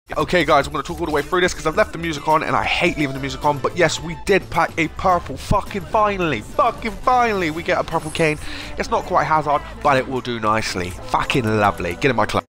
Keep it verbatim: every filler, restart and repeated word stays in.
Okay guys, I'm going to talk all the way through this because I've left the music on and I hate leaving the music on, but yes, we did pack a purple, fucking finally, fucking finally, we get a purple Kane. It's not quite Hazard, but it will do nicely. Fucking lovely. Get in my club.